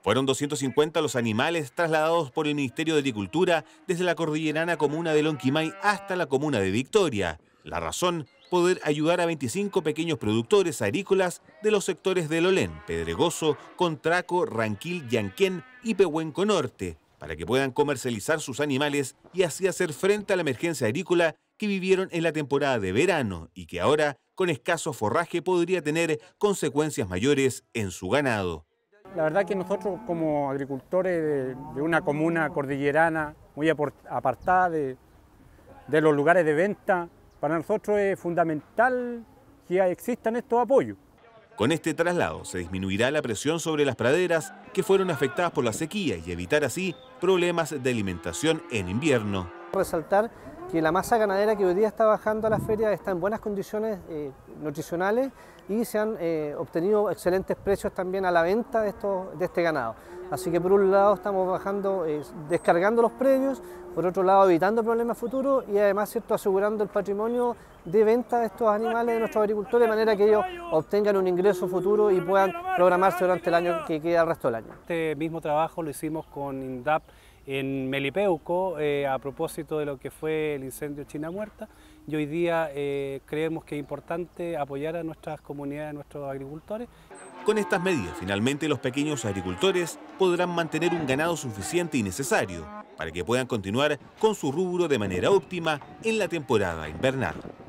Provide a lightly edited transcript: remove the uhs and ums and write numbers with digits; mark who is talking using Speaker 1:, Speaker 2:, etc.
Speaker 1: Fueron 250 los animales trasladados por el Ministerio de Agricultura desde la cordillerana comuna de Lonquimay hasta la comuna de Victoria. La razón, poder ayudar a 25 pequeños productores agrícolas de los sectores de Lolén, Pedregoso, Contraco, Ranquil, Yanquén y Pehuenco Norte, para que puedan comercializar sus animales y así hacer frente a la emergencia agrícola que vivieron en la temporada de verano y que ahora, con escaso forraje, podría tener consecuencias mayores en su ganado.
Speaker 2: La verdad que nosotros como agricultores de una comuna cordillerana muy apartada de los lugares de venta, para nosotros es fundamental que existan estos apoyos.
Speaker 1: Con este traslado se disminuirá la presión sobre las praderas que fueron afectadas por la sequía y evitar así problemas de alimentación en invierno.
Speaker 3: Resaltar que la masa ganadera que hoy día está bajando a la feria está en buenas condiciones nutricionales y se han obtenido excelentes precios también a la venta de este ganado. Así que por un lado estamos bajando, descargando los predios, por otro lado evitando problemas futuros y además, ¿cierto?, asegurando el patrimonio de venta de estos animales de nuestros agricultores de manera que ellos obtengan un ingreso futuro y puedan programarse durante el año que queda el resto del año.
Speaker 4: Este mismo trabajo lo hicimos con INDAP en Melipeuco a propósito de lo que fue el incendio China Muerta y hoy día creemos que es importante apoyar a nuestras comunidades, a nuestros agricultores.
Speaker 1: Con estas medidas, finalmente los pequeños agricultores podrán mantener un ganado suficiente y necesario para que puedan continuar con su rubro de manera óptima en la temporada invernal.